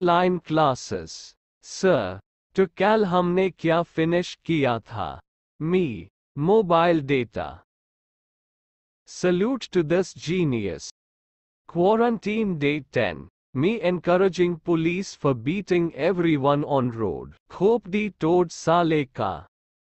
Online classes. Sir, तो कल हमने क्या फिनिश किया था? Me, mobile data. Salute to this genius. Quarantine Day 10. Me encouraging police for beating everyone on road. Khop di tod sale ka.